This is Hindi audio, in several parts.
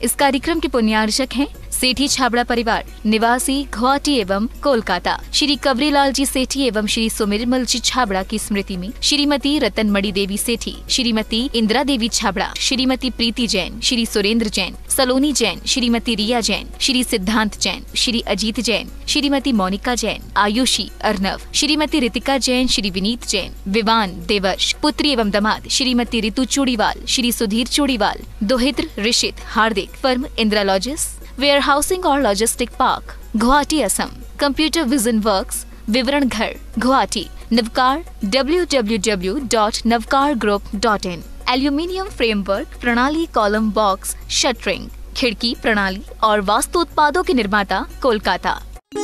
इस कार्यक्रम के पुण्यार्चक हैं सेठी छाबड़ा परिवार निवासी गुवाहाटी एवं कोलकाता। श्री कवरीलाल जी सेठी एवं श्री सुमिरमल जी छाबड़ा की स्मृति में श्रीमती रतनमणि देवी सेठी, श्रीमती इंदिरा देवी छाबड़ा, श्रीमती प्रीति जैन, श्री सुरेंद्र जैन, सलोनी जैन, श्रीमती रिया जैन, श्री सिद्धांत जैन, श्री अजीत जैन, श्रीमती मोनिका जैन, आयुषी अर्नव, श्रीमती रितिका जैन, श्री विनीत जैन, विवान देवर्ष, पुत्री एवं दामाद श्रीमती रितु चूड़ीवाल, श्री सुधीर चूड़ीवाल, दोहित्र Rishit Hardik, firm Indira Logis, warehousing और logistic park, Guwahati Assam, computer vision works, विवरण घर, Guwahati, Navkar www.navkargroup.in, aluminium framework प्रणाली, कॉलम बॉक्स, शटरिंग, खिड़की प्रणाली और वास्तु उत्पादों के निर्माता, कोलकाता।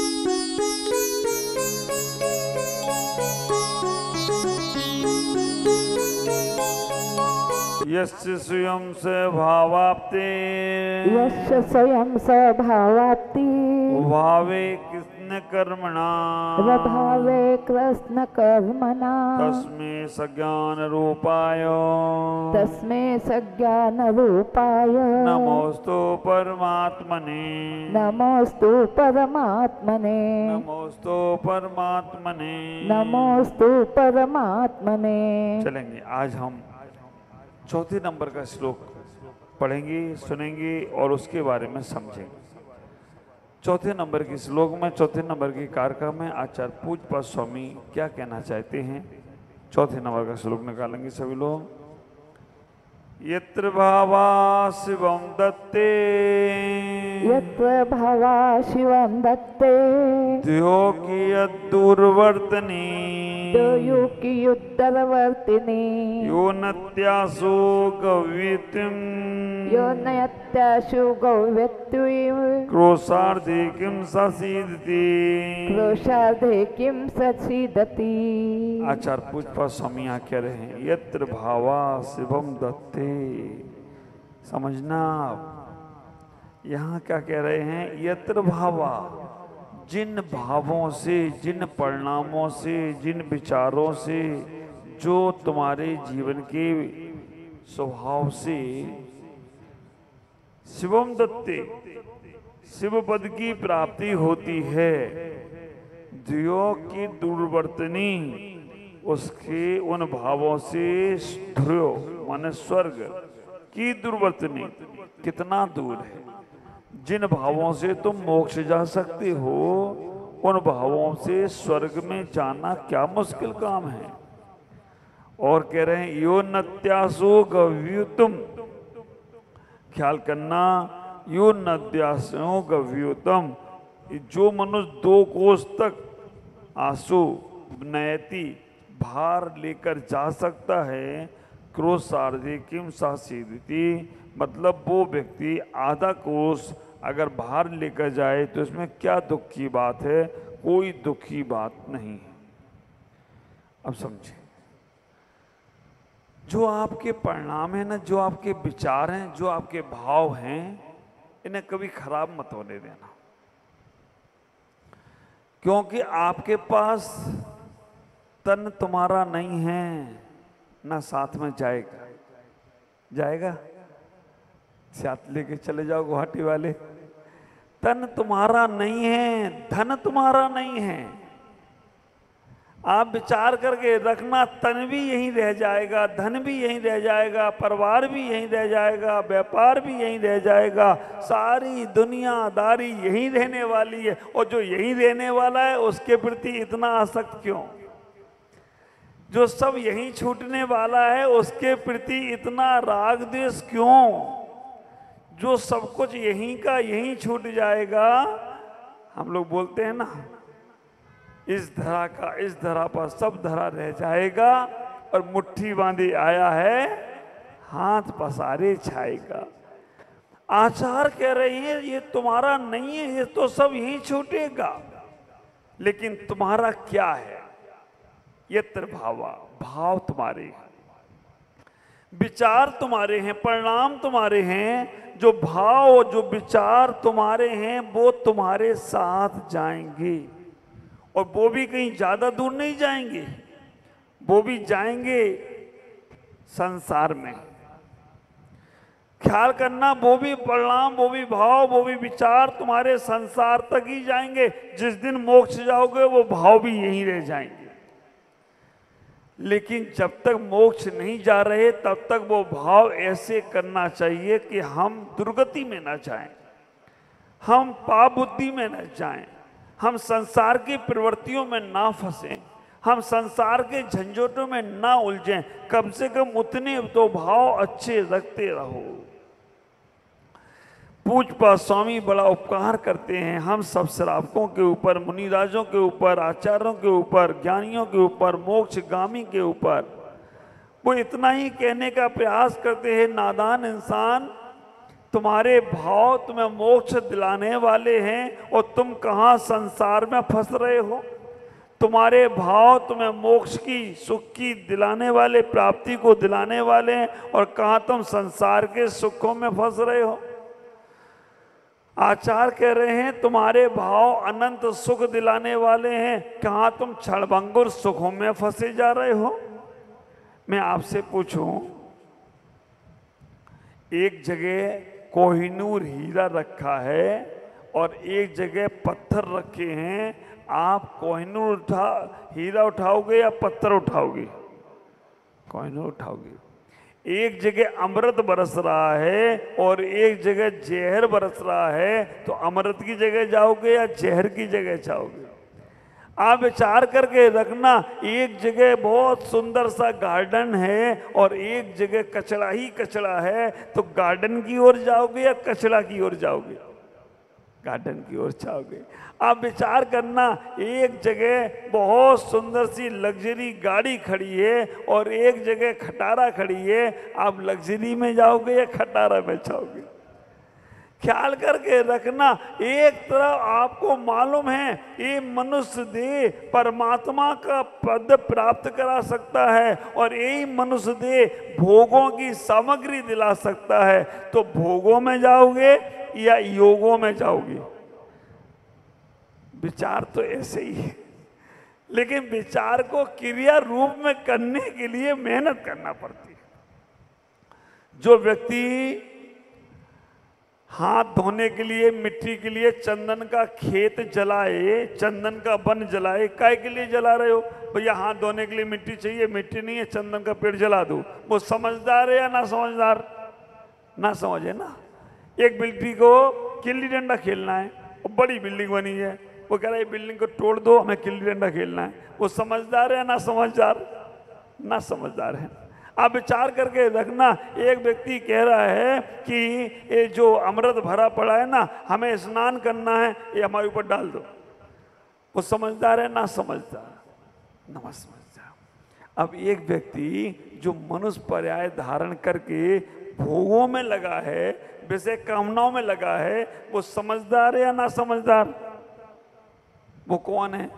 यस्य स्वयं स्वभावाप्ति, यस्य स्वयं स्वभावाप्ति, भावे कृष्ण कर्मणा, प्रभावे कृष्ण कर्मणा, तस्मै सज्ञान रूपाय, तस्मै सज्ञान रूपाय, नमोस्तु परमात्मने, नमोस्तु परमात्मने, नमोस्तु परमात्मने, नमोस्तु परमात्मने। चलेंगे आज हम चौथे नंबर का श्लोक पढ़ेंगे, सुनेंगे और उसके बारे में समझेंगे। चौथे नंबर के श्लोक में, चौथे नंबर की कारका में आचार्य पूज्यपाद स्वामी क्या कहना चाहते हैं, चौथे नंबर का श्लोक निकालेंगे सभी लोग। यत्र भावा शिवम दत्ते, यत्र भावा शिवम दत्ते, द्योकियद्दूरवर्तनी, द्योकियुत्तरवर्तिनी, यो नत्यासो गव्यतिम, यो नयत्याशु गौव्यत्युः, क्रोशार्धे किं ससीदति, क्रोशार्धे किं ससीदति। आचार्य पूज्यपाद स्वामी यहाँ कह रहे हैं यत्र भावा शिवम दत्ते। समझना आप, यहाँ क्या कह रहे हैं, यत्र भावा, जिन भावों से, जिन परिणामों से, जिन विचारों से, जो तुम्हारे जीवन के स्वभाव से शिवम दत्ते, शिव पद की प्राप्ति होती है, दियो की दुर्वर्तनी, उसके उन भावों से ध्रुव माने स्वर्ग की दुर्वर्तनी, कितना दूर है। जिन भावों से तुम मोक्ष जा सकते हो, उन भावों से स्वर्ग में जाना क्या मुश्किल काम है। और कह रहे हैं यो नत्यासो गव्युतम, ख्याल करना, यो नद्यासो गव्युतम, जो मनुष्य 2 कोस तक आंसू नयति भार लेकर जा सकता है, क्रोशार्धे किम सासीदति, मतलब वो व्यक्ति आधा कोस अगर भार लेकर जाए तो इसमें क्या दुख की बात है, कोई दुख की बात नहीं है। अब समझे, जो आपके परिणाम है ना, जो आपके विचार हैं, जो आपके भाव हैं, इन्हें कभी खराब मत होने देना, क्योंकि आपके पास तन तुम्हारा नहीं है ना साथ में जाएगा। जाएगा साथ लेके चले जाओ गुवाहाटी वाले। तन तुम्हारा नहीं है, धन तुम्हारा नहीं है। आप विचार करके रखना, तन भी यहीं रह जाएगा, धन भी यहीं रह जाएगा, परिवार भी यहीं रह जाएगा, व्यापार भी यहीं रह जाएगा, सारी दुनियादारी यहीं रहने वाली है। और जो यहीं रहने वाला है उसके प्रति इतना आसक्त क्यों? जो सब यहीं छूटने वाला है उसके प्रति इतना राग द्वेष क्यों? जो सब कुछ यहीं का यहीं छूट जाएगा। हम लोग बोलते हैं ना, इस धरा का इस धरा पर सब धरा रह जाएगा, और मुट्ठी बांधे आया है हाथ पसारे छाएगा। आचार्य कह रही है ये तुम्हारा नहीं है, ये तो सब यहीं छूटेगा, लेकिन तुम्हारा क्या है? यत्र भावा, भाव तुम्हारे हैं, विचार तुम्हारे हैं, परिणाम तुम्हारे हैं। जो भाव जो विचार तुम्हारे हैं वो तुम्हारे साथ जाएंगे, और वो भी कहीं ज्यादा दूर नहीं जाएंगे, वो भी जाएंगे संसार में। ख्याल करना, वो भी परिणाम, वो भी भाव, वो भी विचार तुम्हारे संसार तक ही जाएंगे। जिस दिन मोक्ष जाओगे वो भाव भी यहीं रह जाएंगे। लेकिन जब तक मोक्ष नहीं जा रहे तब तक वो भाव ऐसे करना चाहिए कि हम दुर्गति में न जाएं, हम पाप बुद्धि में न जाएं, हम संसार की प्रवृत्तियों में ना फंसें, हम संसार के झंझोटों में ना उलझें। कम से कम उतने तो भाव अच्छे रखते रहो। पूज्यपाद स्वामी बड़ा उपकार करते हैं हम सब श्रावकों के ऊपर, मुनिराजों के ऊपर, आचार्यों के ऊपर, ज्ञानियों के ऊपर, मोक्षगामी के ऊपर। वो इतना ही कहने का प्रयास करते हैं, नादान इंसान, तुम्हारे भाव तुम्हें मोक्ष दिलाने वाले हैं और तुम कहाँ संसार में फंस रहे हो। तुम्हारे भाव तुम्हें मोक्ष की, सुख की दिलाने वाले, प्राप्ति को दिलाने वाले हैं, और कहाँ तुम संसार के सुखों में फंस रहे हो। आचार्य कह रहे हैं तुम्हारे भाव अनंत सुख दिलाने वाले हैं, कहाँ तुम क्षणभंगुर सुखों में फंसे जा रहे हो। मैं आपसे पूछूं, एक जगह कोहिनूर हीरा रखा है और एक जगह पत्थर रखे हैं, आप कोहिनूर हीरा उठाओगे या पत्थर उठाओगे? कोहिनूर उठाओगे। एक जगह अमृत बरस रहा है और एक जगह जहर बरस रहा है, तो अमृत की जगह जाओगे या जहर की जगह जाओगे? आप विचार करके रखना। एक जगह बहुत सुंदर सा गार्डन है और एक जगह कचरा ही कचरा है, तो गार्डन की ओर जाओगे या कचरा की ओर जाओगे? गार्डन की ओर जाओगे। आप विचार करना, एक जगह बहुत सुंदर सी लग्जरी गाड़ी खड़ी है और एक जगह खटारा खड़ी है, आप लग्जरी में जाओगे या खटारा में जाओगे? ख्याल करके रखना। एक तरफ आपको मालूम है ये मनुष्य देह परमात्मा का पद प्राप्त करा सकता है और यही मनुष्य देह भोगों की सामग्री दिला सकता है, तो भोगों में जाओगे या योगों में जाओगे? विचार तो ऐसे ही है, लेकिन विचार को क्रिया रूप में करने के लिए मेहनत करना पड़ती है। जो व्यक्ति हाथ धोने के लिए, मिट्टी के लिए चंदन का खेत जलाए, चंदन का वन जलाए, काय के लिए जला रहे हो? भैया हाथ धोने के लिए मिट्टी चाहिए, मिट्टी नहीं है, चंदन का पेड़ जला दो। वो समझदार है या ना समझदार? ना समझे ना। एक बिल्डिंग को गिल्ली डंडा खेलना है, वो बड़ी बिल्डिंग बनी है, वो कह रहा है बिल्डिंग को तोड़ दो, हमें गिल्ली डंडा खेलना है। वो समझदार है ना समझदार? ना समझदार है। आप विचार करके रखना। एक व्यक्ति कह रहा है कि ये जो अमृत भरा पड़ा है ना, हमें स्नान करना है, ये हमारे ऊपर डाल दो। वो समझदार है ना समझदार? ना समझदार। अब एक व्यक्ति जो मनुष्य पर्याय धारण करके भोगों में लगा है, विषय कामनाओं में लगा है, वो समझदार है या ना समझदार? वो कौन है?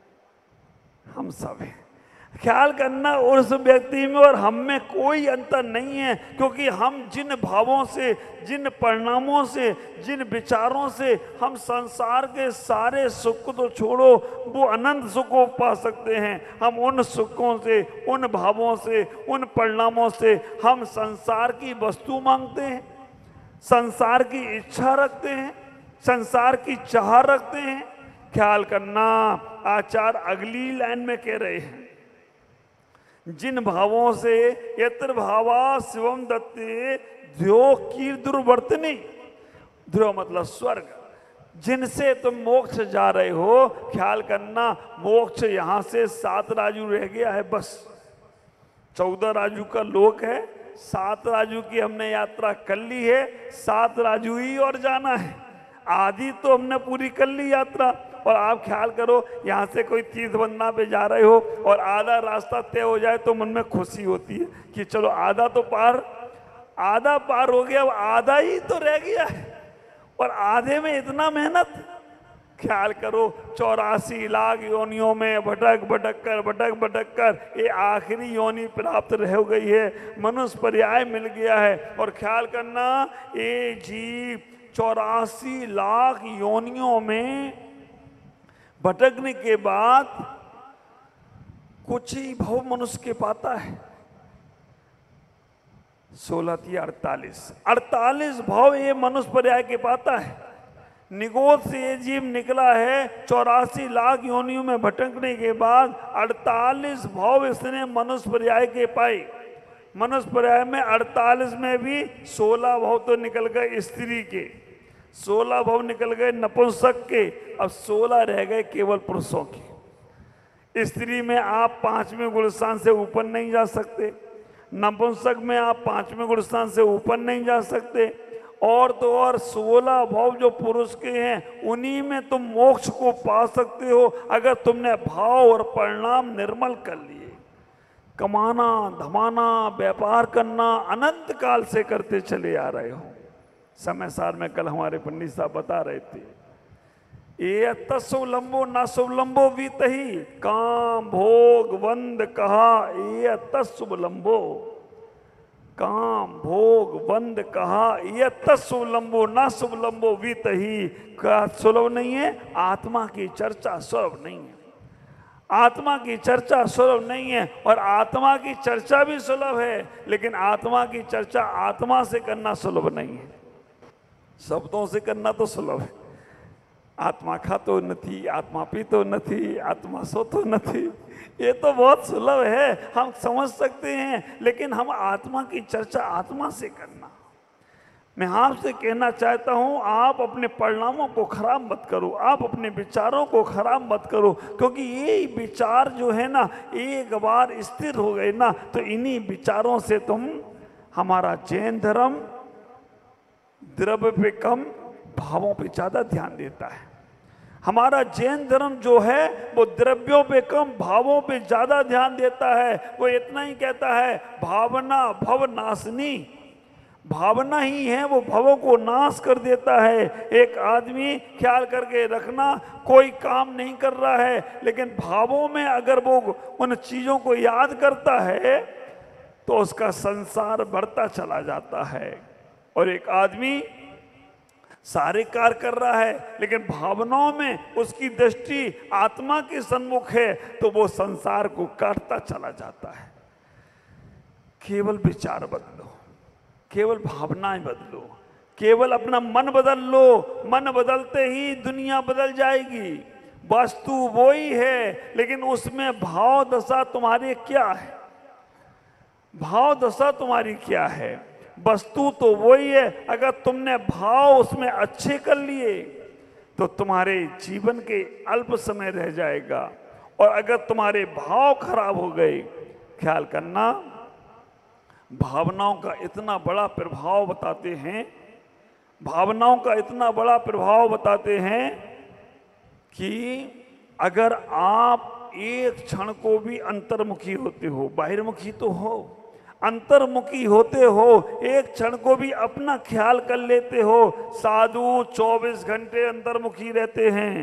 हम सब हैं। ख्याल करना, उस व्यक्ति में और हम में कोई अंतर नहीं है, क्योंकि हम जिन भावों से, जिन परिणामों से, जिन विचारों से हम संसार के सारे सुख को तो छोड़ो, वो अनंत सुख को पा सकते हैं। हम उन सुखों से, उन भावों से, उन परिणामों से हम संसार की वस्तु मांगते हैं, संसार की इच्छा रखते हैं, संसार की चाह रखते हैं। ख्याल करना, आचार्य अगली लाइन में कह रहे हैं, जिन भावों से यत्र भावा शिवम दत्ते ध्यो की दुर्वर्तनी, ध्यो मतलब स्वर्ग, जिनसे तुम मोक्ष जा रहे हो। ख्याल करना, मोक्ष यहां से 7 राजू रह गया है, बस 14 राजू का लोक है, 7 राजू की हमने यात्रा कर ली है, 7 राजू ही और जाना है। आधी तो हमने पूरी कर ली यात्रा। और आप ख्याल करो, यहाँ से कोई तीर्थ बंदना पे जा रहे हो और आधा रास्ता तय हो जाए तो मन में खुशी होती है कि चलो आधा तो पार, आधा पार हो गया, अब आधा ही तो रह गया है, और आधे में इतना मेहनत। ख्याल करो, 84 लाख योनियों में भटक भटक कर ये आखिरी योनि प्राप्त रह गई है, मनुष्य पर्याय मिल गया है। और ख्याल करना, ये जीव 84 लाख योनियों में भटकने के बाद कुछ ही भव मनुष्य के पाता है। 16 थी 48 भाव ये मनुष्य पर्याय के पाता है। निगोद से ये जीव निकला है 84 लाख योनियों में भटकने के बाद 48 भाव इसने मनुष्य पर्याय के पाए। मनुष्य पर्याय में 48 में भी 16 भाव तो निकल गए स्त्री के, 16 भाव निकल गए नपुंसक के, अब 16 रह गए केवल पुरुषों के। स्त्री में आप 5वें गुणस्थान से ऊपर नहीं जा सकते, नपुंसक में आप 5वें गुणस्थान से ऊपर नहीं जा सकते, और तो और 16 भाव जो पुरुष के हैं उन्हीं में तुम मोक्ष को पा सकते हो अगर तुमने भाव और परिणाम निर्मल कर लिए। कमाना धमाना व्यापार करना अनंत काल से करते चले आ रहे हो। समय सार में कल हमारे पंडित साहब बता रहे थे, ये तत्सुलंबो ना सुलंबो वीत ही काम भोग वंद कहा, ये तत्सुलंबो काम भोग वंद कहा, ये तत्सुलंबो ना सुलंबो वीत ही। का सुलभ नहीं है, आत्मा की चर्चा सुलभ नहीं है, आत्मा की चर्चा सुलभ नहीं है। और आत्मा की चर्चा भी सुलभ है, लेकिन आत्मा की चर्चा आत्मा से करना सुलभ नहीं है। शब्दों से करना तो सुलभ है। आत्मा खातो नहीं, आत्मा पीतो नहीं, आत्मा सोतो नहीं, ये तो बहुत सुलभ है, हम समझ सकते हैं। लेकिन हम आत्मा की चर्चा आत्मा से करना, मैं आपसे कहना चाहता हूं, आप अपने परिणामों को खराब मत करो, आप अपने विचारों को खराब मत करो, क्योंकि ये विचार जो है ना, एक बार स्थिर हो गए ना तो इन्हीं विचारों से तुम, हमारा जैन धर्म द्रव्य पे कम भावों पे ज्यादा ध्यान देता है। हमारा जैन धर्म जो है वो द्रव्यों पे कम भावों पे ज्यादा ध्यान देता है। वो इतना ही कहता है, भावना भव नाशनी, भावना ही है वो भवों को नाश कर देता है। एक आदमी ख्याल करके रखना, कोई काम नहीं कर रहा है लेकिन भावों में अगर वो उन चीजों को याद करता है तो उसका संसार बढ़ता चला जाता है। और एक आदमी सारे कार्य कर रहा है लेकिन भावनाओं में उसकी दृष्टि आत्मा के सन्मुख है तो वो संसार को काटता चला जाता है। केवल विचार बदलो, केवल भावनाएं बदलो, केवल अपना मन बदल लो। मन बदलते ही दुनिया बदल जाएगी। वस्तु वो ही है लेकिन उसमें भाव दशा तुम्हारी क्या है, भाव दशा तुम्हारी क्या है। वस्तु तो वही है, अगर तुमने भाव उसमें अच्छे कर लिए तो तुम्हारे जीवन के अल्प समय रह जाएगा, और अगर तुम्हारे भाव खराब हो गए, ख्याल करना भावनाओं का इतना बड़ा प्रभाव बताते हैं, भावनाओं का इतना बड़ा प्रभाव बताते हैं कि अगर आप एक क्षण को भी अंतर्मुखी होते हो, बाहिर्मुखी तो हो, अंतर्मुखी होते हो, एक क्षण को भी अपना ख्याल कर लेते हो। साधु 24 घंटे अंतर्मुखी रहते हैं।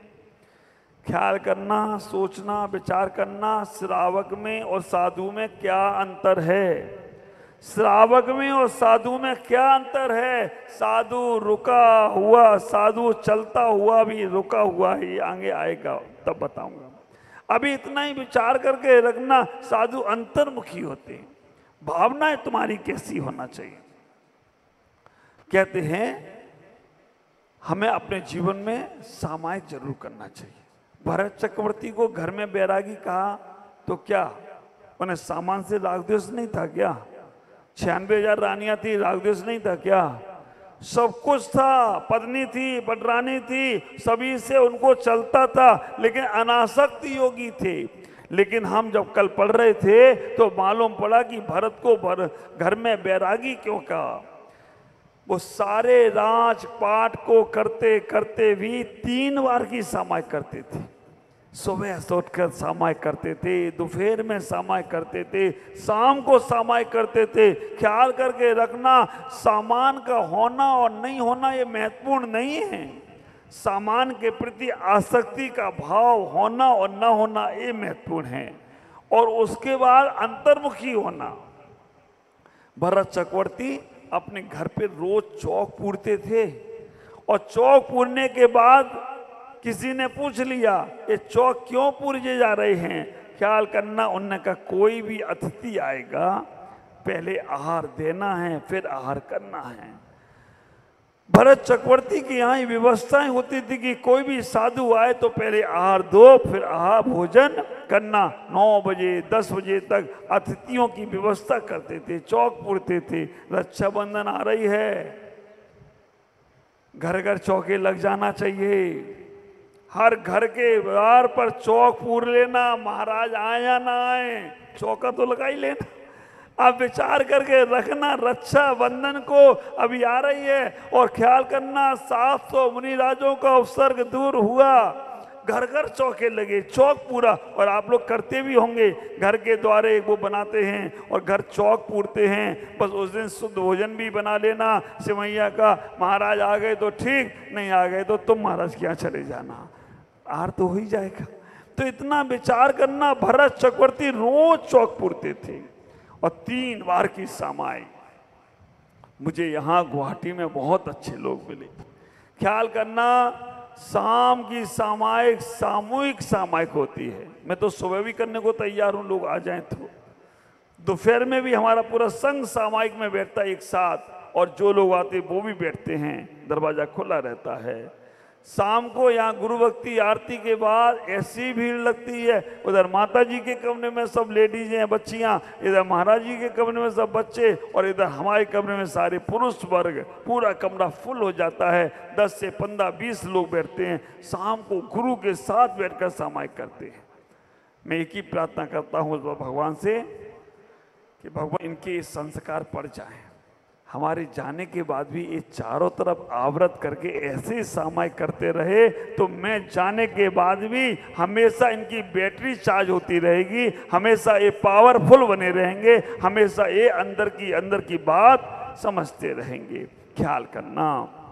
ख्याल करना, सोचना, विचार करना, श्रावक में और साधु में क्या अंतर है, श्रावक में और साधु में क्या अंतर है। साधु रुका हुआ, साधु चलता हुआ भी रुका हुआ ही आगे आएगा, तब बताऊंगा। अभी इतना ही विचार करके रखना, साधु अंतर्मुखी होते हैं। भावनाएं तुम्हारी कैसी होना चाहिए। कहते हैं हमें अपने जीवन में सामायिक जरूर करना चाहिए। भरत चक्रवर्ती को घर में बैरागी कहा तो क्या उन्हें सामान से राग द्वेष नहीं था क्या? 96,000 रानियां थी, राग द्वेष नहीं था क्या? सब कुछ था, पत्नी थी, पटरानी थी, सभी से उनको चलता था, लेकिन अनासक्त योगी थे। लेकिन हम जब कल पढ़ रहे थे तो मालूम पड़ा कि भरत को घर में बैरागी क्यों कहा। वो सारे राजपाट को करते करते भी 3 बार की सामायिक करते थे। सुबह सोचकर सामायिक करते थे, दोपहर में सामायिक करते थे, शाम को सामायिक करते थे। ख्याल करके रखना, सामान का होना और नहीं होना ये महत्वपूर्ण नहीं है, सामान के प्रति आसक्ति का भाव होना और न होना ये महत्वपूर्ण है। और उसके बाद अंतर्मुखी होना। भरत चक्रवर्ती अपने घर पे रोज चौक पूरते थे, और चौक पूरने के बाद किसी ने पूछ लिया ये चौक क्यों पूरे जा रहे हैं। ख्याल करना, उन्होंने कहा कोई भी अतिथि आएगा पहले आहार देना है, फिर आहार करना है। भरत चक्रवर्ती की यहाँ व्यवस्थाएं होती थी कि कोई भी साधु आए तो पहले आहार दो, फिर आहार भोजन करना। 9 बजे 10 बजे तक अतिथियों की व्यवस्था करते थे, चौक पूरते थे। रक्षाबंधन आ रही है, घर घर चौके लग जाना चाहिए। हर घर के द्वार पर चौक पूर लेना, महाराज आए या ना आए, चौका तो लगा ही लेना। आप विचार करके रखना, रक्षाबंधन को अभी आ रही है, और ख्याल करना 700 मुनिराजों का उपसर्ग दूर हुआ, घर घर चौके लगे, चौक पूरा। और आप लोग करते भी होंगे, घर के द्वारे वो बनाते हैं और घर चौक पूरते हैं। बस उस दिन शुद्ध भोजन भी बना लेना सिमैया का। महाराज आ गए तो ठीक, नहीं आ गए तो तुम महाराज के यहाँ चले जाना, आहार तो हो ही जाएगा। तो इतना विचार करना, भरत चक्रवर्ती रोज चौक पूरते थे। और 3 बार की सामाई, मुझे यहाँ गुवाहाटी में बहुत अच्छे लोग मिले। ख्याल करना, शाम की सामायिक सामूहिक सामायिक होती है। मैं तो सुबह भी करने को तैयार हूँ, लोग आ जाएं तो। दोपहर में भी हमारा पूरा संघ सामायिक में बैठता है एक साथ, और जो लोग आते वो भी बैठते हैं, दरवाजा खुला रहता है। शाम को यहाँ गुरु भक्ति आरती के बाद ऐसी भीड़ लगती है, उधर माता जी के कमरे में सब लेडीज हैं, बच्चियाँ, इधर महाराज जी के कमरे में सब बच्चे, और इधर हमारे कमरे में सारे पुरुष वर्ग। पूरा कमरा फुल हो जाता है, 10 से 15 20 लोग बैठते हैं। शाम को गुरु के साथ बैठकर सामायिक करते हैं। मैं एक ही प्रार्थना करता हूँ भगवान से कि भगवान इनके संस्कार पड़ जाएं, हमारे जाने के बाद भी ये चारों तरफ आवृत करके ऐसे सामायिक करते रहे, तो मैं जाने के बाद भी हमेशा इनकी बैटरी चार्ज होती रहेगी, हमेशा ये पावरफुल बने रहेंगे, हमेशा ये अंदर की बात समझते रहेंगे। ख्याल करना,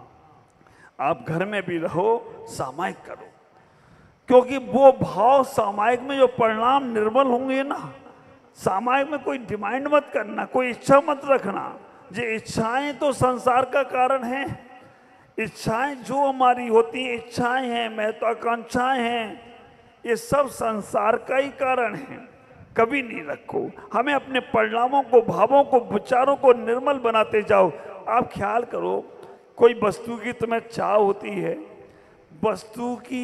आप घर में भी रहो, सामायिक करो, क्योंकि वो भाव सामायिक में जो परिणाम निर्मल होंगे ना, सामायिक में कोई डिमांड मत करना, कोई इच्छा मत रखना। ये इच्छाएं तो संसार का कारण हैं। इच्छाएं जो हमारी होती हैं, इच्छाएं हैं, महत्वाकांक्षाएं हैं, ये सब संसार का ही कारण है। कभी नहीं रखो, हमें अपने परिणामों को, भावों को, विचारों को निर्मल बनाते जाओ। आप ख्याल करो, कोई वस्तु की तुम्हें चाह होती है, वस्तु की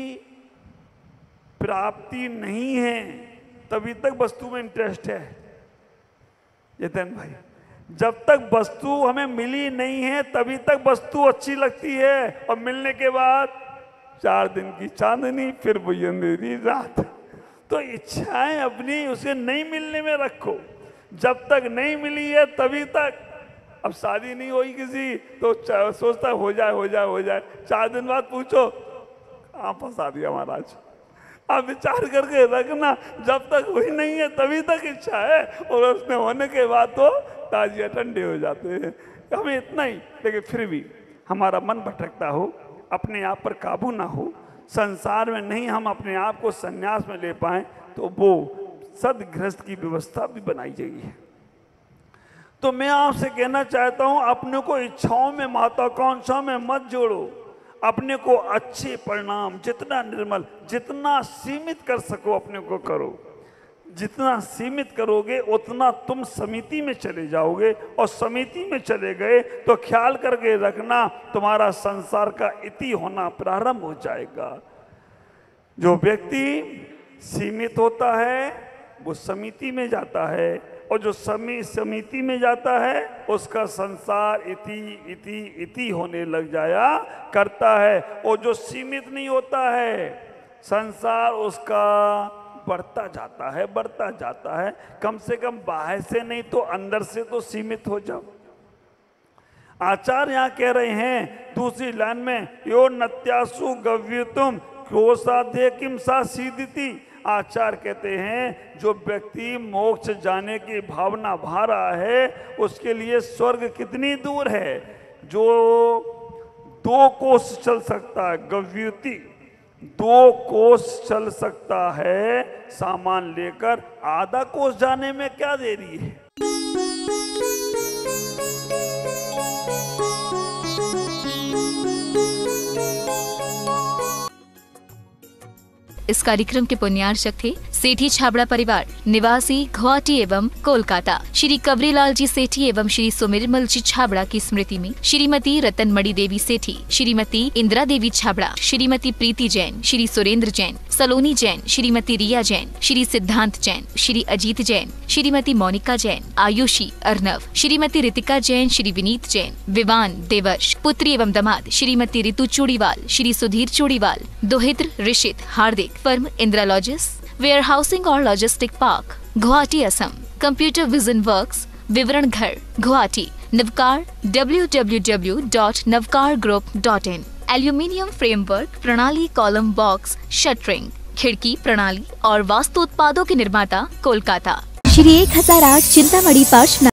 प्राप्ति नहीं है तभी तक वस्तु में इंटरेस्ट है। जितेंद्र भाई, जब तक वस्तु हमें मिली नहीं है तभी तक वस्तु अच्छी लगती है, और मिलने के बाद 4 दिन की चांदनी, फिर वही अंधेरी रात। तो इच्छाएं अपनी उसे नहीं मिलने में रखो, जब तक नहीं मिली है तभी तक। अब शादी नहीं हुई किसी तो सोचता हो जाए, 4 दिन बाद पूछो, आप फंसा दिया महाराज। आप विचार करके रखना, जब तक हुई नहीं है तभी तक इच्छा है, और उसने होने के बाद तो ताजिया ठंडे हो जाते हैं। हमें इतना ही, लेकिन फिर भी हमारा मन भटकता हो, अपने आप पर काबू ना हो, संसार में नहीं हम अपने आप को संन्यास में ले पाएं, तो वो सदगृहस्थ की व्यवस्था भी बनाई जाएगी। तो मैं आपसे कहना चाहता हूं, अपने को इच्छाओं में, महत्वाकांक्षाओं में मत जोड़ो। अपने को अच्छे परिणाम, जितना निर्मल, जितना सीमित कर सको अपने को करो। जितना सीमित करोगे उतना तुम समिति में चले जाओगे, और समिति में चले गए तो ख्याल करके रखना, तुम्हारा संसार का इति होना प्रारंभ हो जाएगा। जो व्यक्ति सीमित होता है वो समिति में जाता है, और जो समिति में जाता है उसका संसार इति होने लग जाया करता है। और जो सीमित नहीं होता है, संसार उसका बढ़ता जाता है। कम से कम बाहर से नहीं तो अंदर से तो सीमित हो जाओ। आचार्य यहाँ कह रहे हैं दूसरी लाइन में, यो नत्यासु गव्युतुम क्रोशाध्य किम सा सीदिति। आचार्य कहते हैं जो व्यक्ति मोक्ष जाने की भावना भा रहा है उसके लिए स्वर्ग कितनी दूर है। जो 2 कोस चल सकता है, गव्युति 2 कोस चल सकता है सामान लेकर, आधा कोस जाने में क्या देरी है। इस कार्यक्रम के पुण्यार्चक थे सेठी छाबड़ा परिवार निवासी गुवाहाटी एवं कोलकाता श्री कवरीलाल जी सेठी एवं श्री सुमिरमल जी छाबड़ा की स्मृति में श्रीमती रतनमणि देवी सेठी, श्रीमती इंदिरा देवी छाबड़ा, श्रीमती प्रीति जैन, श्री सुरेंद्र जैन, सलोनी जैन, श्रीमती रिया जैन, श्री सिद्धांत जैन, श्री अजीत जैन, श्रीमती मोनिका जैन, आयुषी अर्नव, श्रीमती रितिका जैन, श्री विनीत जैन, विवान देवर्ष, पुत्री एवं दामाद श्रीमती रितु चूड़ीवाल, श्री सुधीर चूड़ीवाल, दोहित्र Rishit Hardik, firm Indira Logis, warehousing और logistic park, Guwahati Assam, computer vision works, विवरण घर, Guwahati, Navkar www.navkargroup.in, aluminium framework प्रणाली, कॉलम बॉक्स, शटरिंग, खिड़की प्रणाली और वास्तु उत्पादों के निर्माता, कोलकाता। श्री 1008 चिंतामणि पार्श्वनाथ।